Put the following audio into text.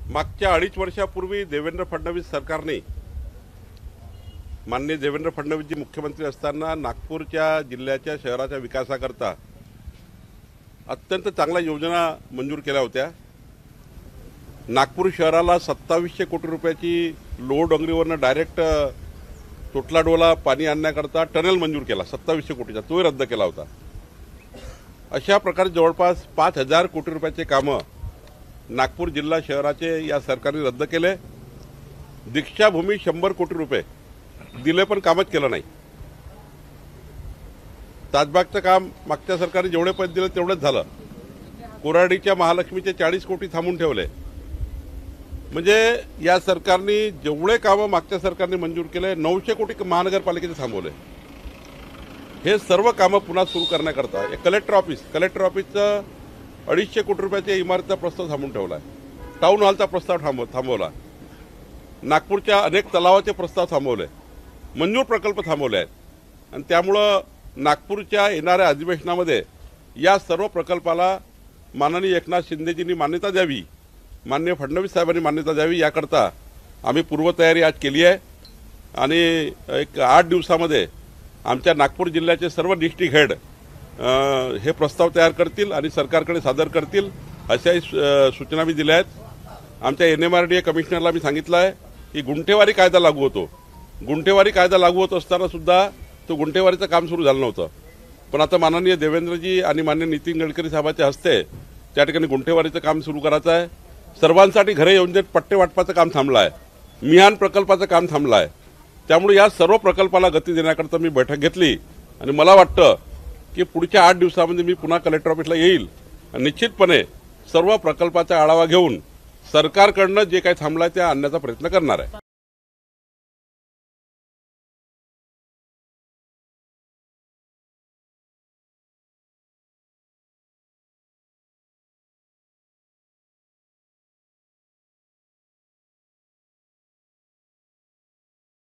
मागच्या 2.5 वर्षापूर्वी देवेंद्र फडणवीस सरकारने माननीय देवेंद्र फडणवीसजी मुख्यमंत्री असताना नागपूरच्या जिल्ह्याच्या शहराच्या विकासाकरता अत्यंत चांगल्या योजना मंजूर केल्या होत्या। नागपूर शहराला 2700 कोटी रुपयाची लोह डोंगरीवरनं डायरेक्ट तोटलाडोला पाणी आणण्याकरता टनेल मंजूर केला 2700 कोटीचा, तोही रद्द केला होता। अशा प्रकारे जवळपास 5000 कोटी रुपयाचे कामं नागपूर जिल्हा शहराचे या सरकारने रद्द केले। दीक्षाभूमी 100 कोटी रुपये दिले पण कामच केलं नाही। ताजबागचं काम मागच्या सरकारने जेवढे पैसे दिले तेवढेच झालं। कोराडीच्या महालक्ष्मीचे 40 कोटी थांबून ठेवले। म्हणजे या सरकारने जेवढे कामं मागच्या सरकारने मंजूर केले 900 कोटी महानगरपालिकेचे थांबवले। हे सर्व कामं पुन्हा सुरू करण्याकरता कलेक्टर ऑफिसचं 250 कोटी रुपयाच्या इमारतीचा प्रस्ताव थांबवून ठेवला आहे। टाउन हॉलचा प्रस्ताव थांबवला। नागपूरच्या अनेक तलावाचे प्रस्ताव थांबवले, मंजूर प्रकल्प थांबवले आहेत। आणि त्यामुळं नागपूरच्या येणाऱ्या अधिवेशनामध्ये या सर्व प्रकल्पाला माननीय एकनाथ शिंदेजींनी मान्यता द्यावी, माननीय फडणवीस साहेबांनी मान्यता द्यावी, याकरता आम्ही पूर्वतयारी आज केली आहे। आणि एक 8 दिवसामध्ये आमच्या नागपूर जिल्ह्याचे सर्व डिस्ट्रिक्ट हेड हे प्रस्ताव तयार करतील आणि सरकारकडे सादर करतील अशाही सूचना मी दिल्या आहेत। आमच्या NMRDA कमिशनरला मी सांगितलं आहे की गुंठेवारी कायदा लागू होतो। गुंठेवारी कायदा लागू होत असताना सुद्धा तो गुंठेवारीचं काम सुरू झालं नव्हतं, पण आता माननीय देवेंद्रजी आणि माननीय नितीन गडकरी साहेबांच्या हस्ते त्या ठिकाणी गुंठेवारीचं काम सुरू करायचं आहे। सर्वांसाठी घरे योजनेत पट्टे वाटपाचं काम थांबलं आहे, मिहान प्रकल्पाचं काम थांबलं आहे। त्यामुळे या सर्व प्रकल्पाला गती देण्याकरता मी बैठक घेतली आणि मला वाटतं की पुढच्या 8 दिवसामध्ये मी पुन्हा कलेक्टर ऑफिसला येईल आणि निश्चितपणे सर्व प्रकल्पाचा आढावा घेऊन सरकारकडनं जे काही थांबलं आहे ते आणण्याचा प्रयत्न करणार आहे।